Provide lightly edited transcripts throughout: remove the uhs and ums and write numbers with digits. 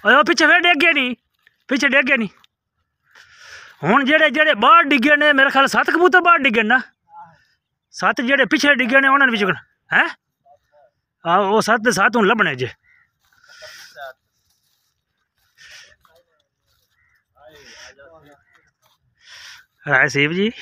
और पिछे फिर डिग गया नहीं, पिछे डिग गया नहीं। हुण जेड़े जेड़े बाहर डिगे ने मेरे ख्याल 7 कबूतर बाहर डिगे ना, 7 जेड़े पिछे डिगे ने उन्होंने भी चुकना है। हाँ वो 7 के 7 हूँ लभने जे। राय सेब जी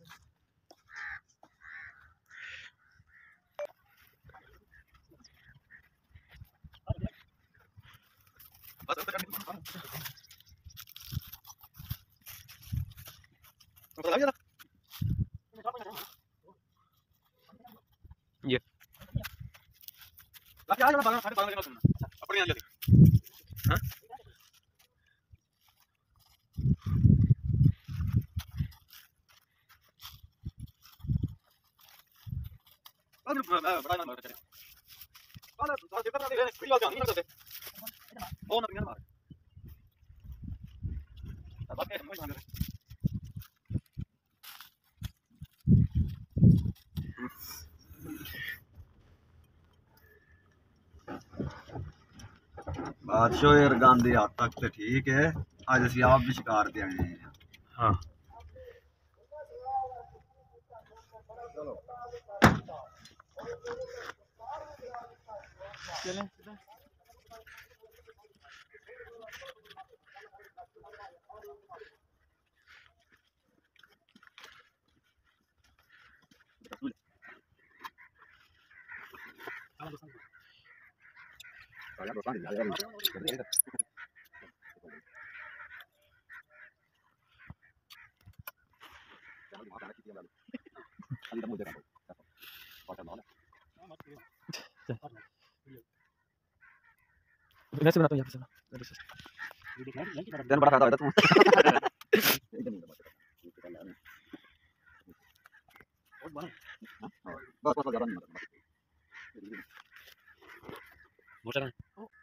ये बादशाह यार गांधी हाथ तक तो ठीक है। आज असि आप भी शिकार ते आए हैं। हाँ मैं से बनाता हूँ यहाँ से दिन बड़ा खाता है तू। बस बस ज्यादा नहीं मोटा ना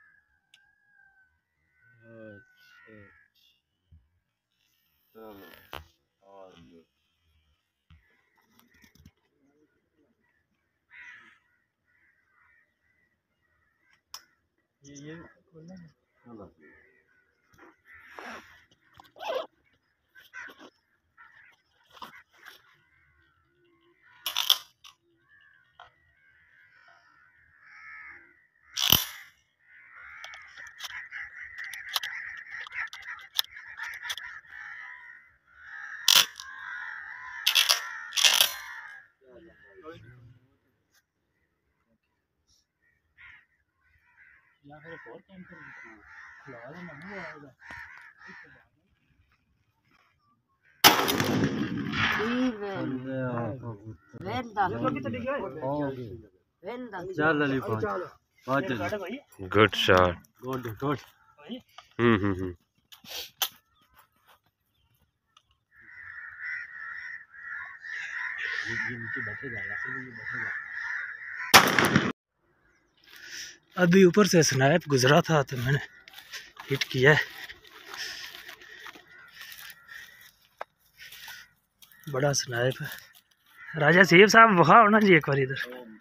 ये या फिर और काम कर खिला देना वो आएगा गुड शॉट गुड गुड अभी ऊपर से स्नैप गुजरा था तो मैंने हिट किया है। बड़ा स्नैप है। राजा सेब साहब वहा होना जी एक बार इधर।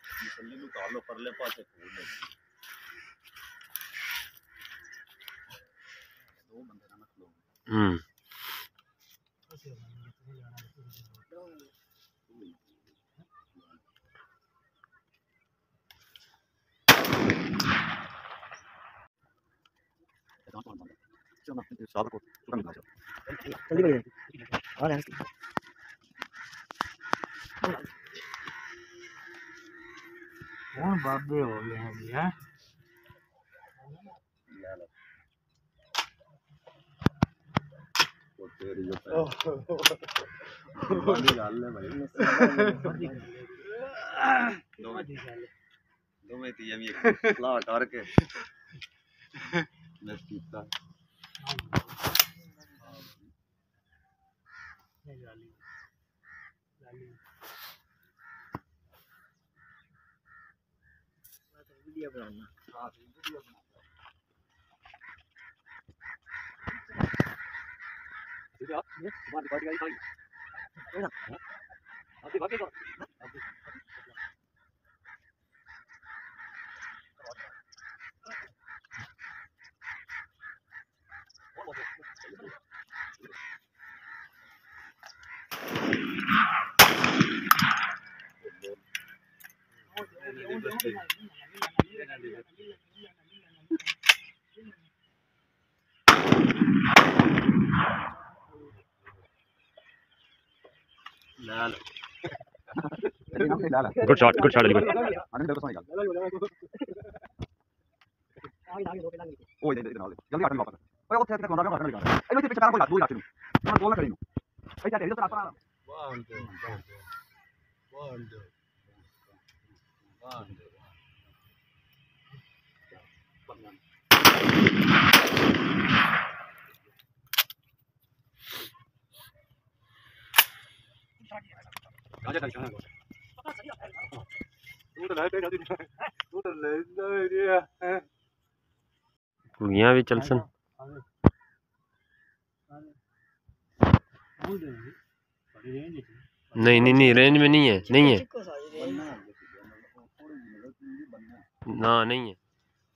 कौन बाबे हो गए हैं जी हैं। वीडियो बनाना गुड शॉट अली भाई। कुड़ियां भी चल सन। नहीं नहीं नहीं रेंज में नहीं है, नहीं है ना, नहीं है।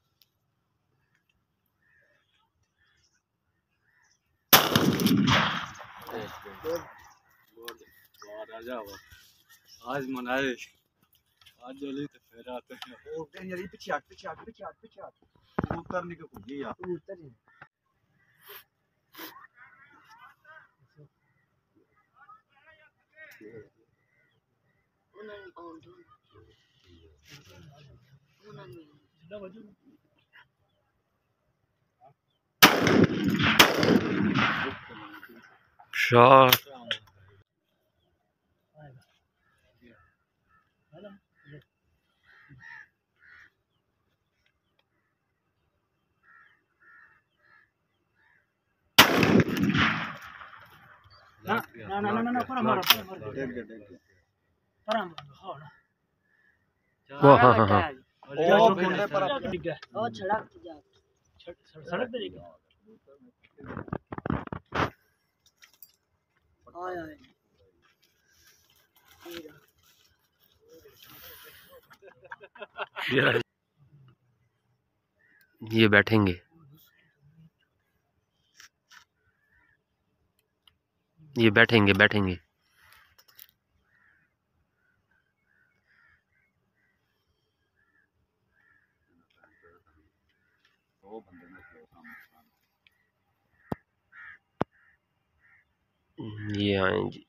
आज मनाए आज जल्दी तो फिर आते हैं। ओ यार पीछे हट उतरने के कुछ यार उतर शॉट ना पर मारो वो हाँ हाँ हाँ ओ खेलने पर ओ सड़क जा सड़क पे देखो आय ये बैठेंगे, ये बैठेंगे बैठेंगे। ये आएंगे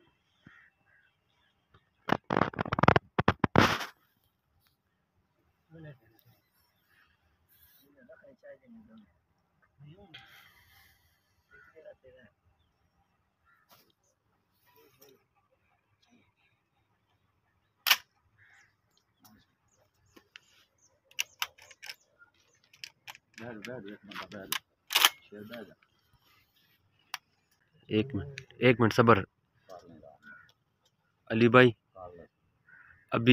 एक मिनट सबर अली भाई अभी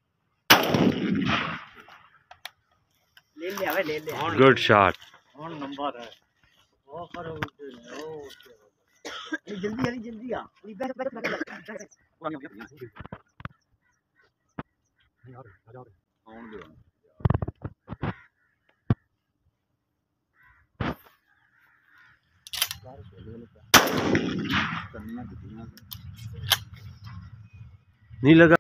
ले ले गुड शॉट। नंबर है ओ करो जल्दी आ बैठ नहीं लगा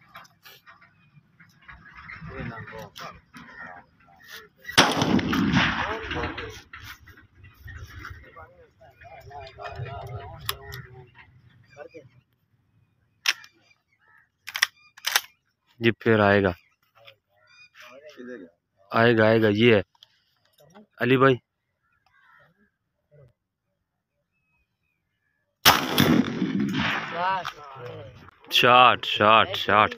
जी फिर आएगा आएगा आएगा। ये है अली भाई शॉट शॉट शॉट।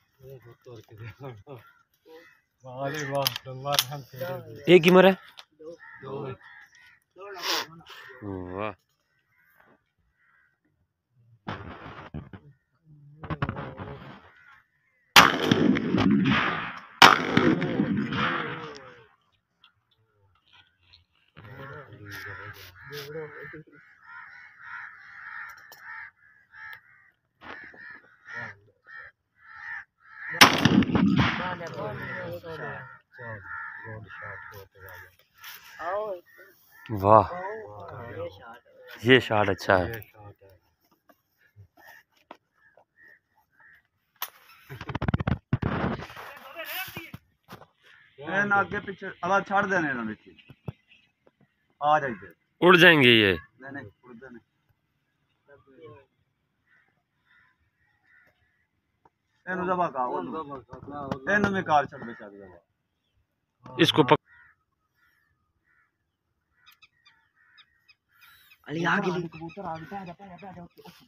एक ही मरा है वाह। वाह ये शॉट अच्छा है। एन आगे पीछे अब छाड़ देने ना नीचे आ जाइए उड़ जाएंगे ये। नहीं नहीं उड़ते नहीं एन दबा का एन में कार छड़ बेचा दबा इसको अली आगे ली कबूतर आ गया जा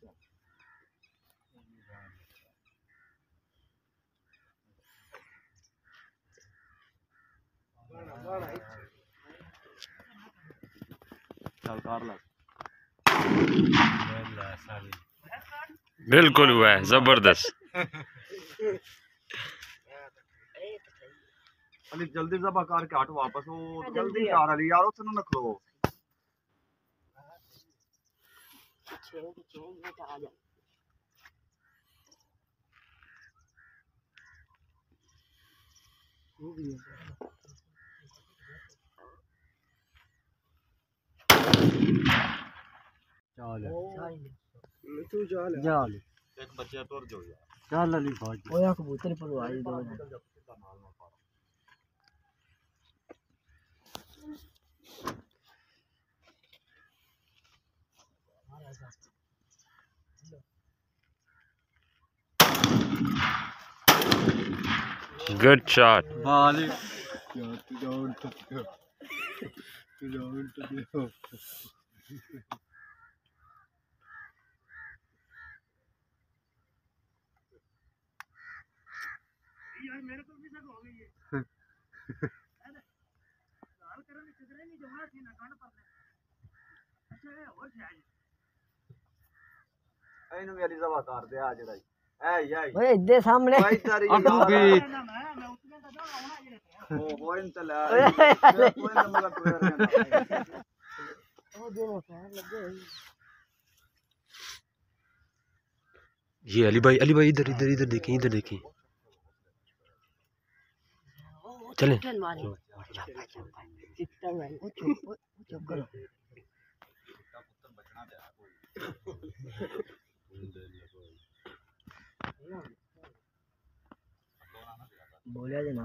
चल कार ला बिल्कुल हुआ है, जबरदस्त। अली जल्दी दबा कार के हट वापस वो जल्दी कार अली यार उसने न खलो आ जा चल एक बच्चा तोड़ जो यार चल अली भाग ओया कबूतर पर आई दो गुड शॉट। बाली मेरे को भी सब हो गई है हाल करने किधर नहीं जमा थी ना कान पर अच्छा है हो जाए ਇਹਨੂੰ ਮੇਰੀ ਜ਼ਵਾ ਕਰ ਦੇ ਆ ਜਿਹੜਾ ਐ ओए इधर सामने ਭਾਈ ਤਾਰੀ मैं उतने का जाना होना ये ਉਹ ਹੋਇਨ ਤੇ ਲੈ ਕੋਈ ਨਾ ਮਗਾ ਟੁਰ ਰਿਹਾ ओ दोनों फैन लगे ये अली भाई इधर इधर इधर देखें, इधर देखें। चलें। चल मारे चित्ता में वो चुप करो बोलिया जी ना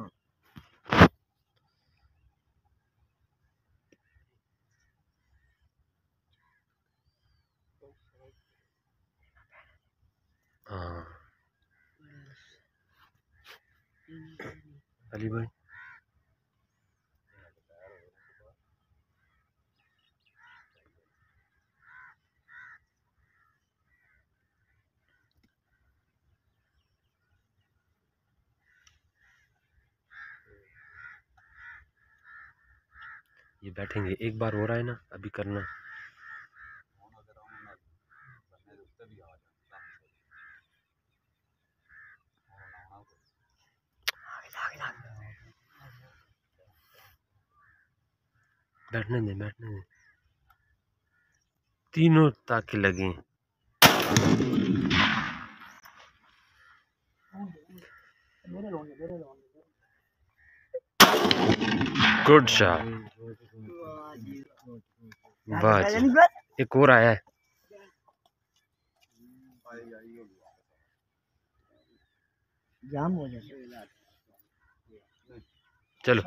हाँ अली भाई ये बैठेंगे, एक बार हो रहा है ना, अभी करना। बैठने दे तीनों ताके लगे। गुड शॉट, वाह जी। एक और आया है। जाम हो जाए चलो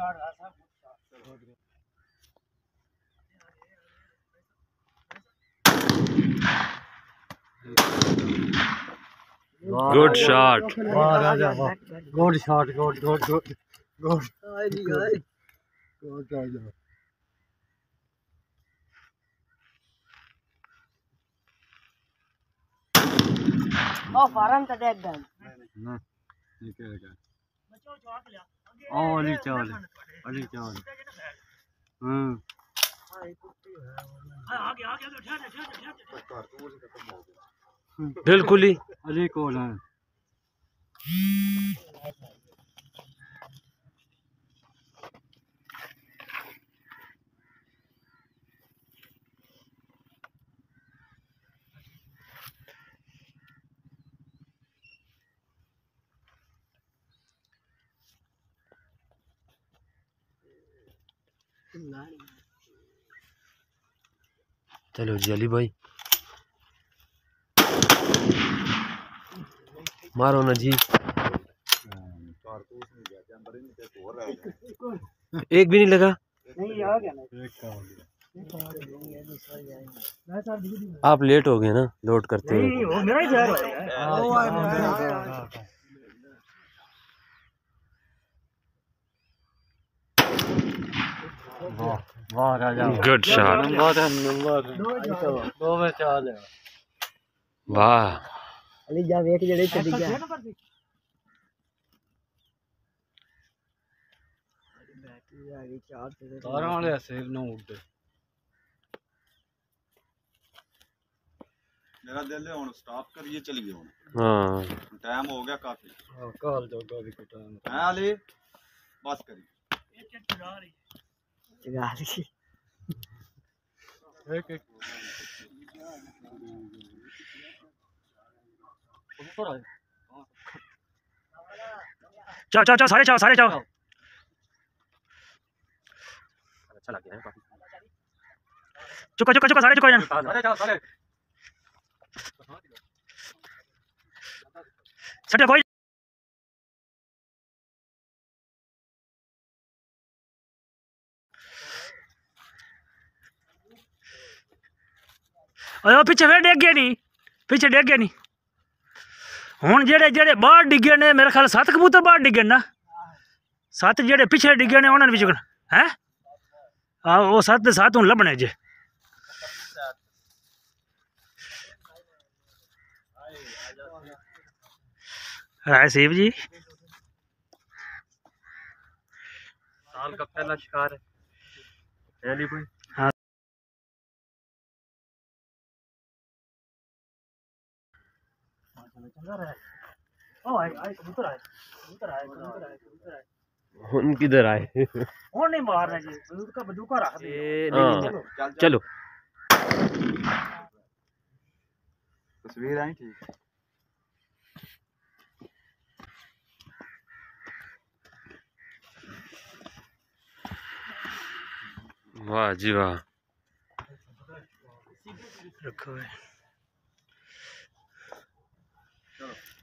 good shot, good shot good ओ फारम तो देख गन ना ये क्या है बच्चों छुआ के लिया ओ अली चाल हां आगे ठहर बिल्कुल ही। अली कौन है चलो जी अली भाई मारो ना जी। कारतूस नहीं गया अंदर ही नहीं हो रहा है एक भी नहीं लगा। नहीं आ गया ना एक का हो गया आप लेट हो गए ना लोड करते हुए। नहीं वो मेरा ही जा रहा है। वाह राजा गुड शॉट। नंबर 2 में 4 है वाह अली जा वेख जेड़े चली गया बैटरी आ गई चार्ज से तारा वाले सिर न उड़ते मेरा दिल है हुन स्टॉप करिए चलिए हुन हाँ टाइम हो गया काफी कॉल जोगा भी टाइम है अली बस करिए चला रही एक एक ऊपर आए चाओ चाओ चाओ सारे चाओ सारे चाओ। अच्छा लग गया है काफी। चुका चुका चुका सारे चुका जान। सारे जाओ सारे सटे कोई ओए पीछे वे डेग गया नहीं पीछे डेग गया नहीं हुन जेड़े जेड़े बाहर डिगे ने मेरे ख्याल 7 कबूतर बाहर डिगे ना 7 जेड़े पीछे डिगे ने उन्होंने भी चुकना है। हाँ वो 7 दे 7 हुन लभने जे राय सेव जी साल का पहला शिकार है अली भाई। हाँ हम किधर आए? और नहीं मारना जी बंदूक बंदूका रख दे। हाँ, चलो तस्वीर आई ठीक वाह जी वाह। रखो है। चलो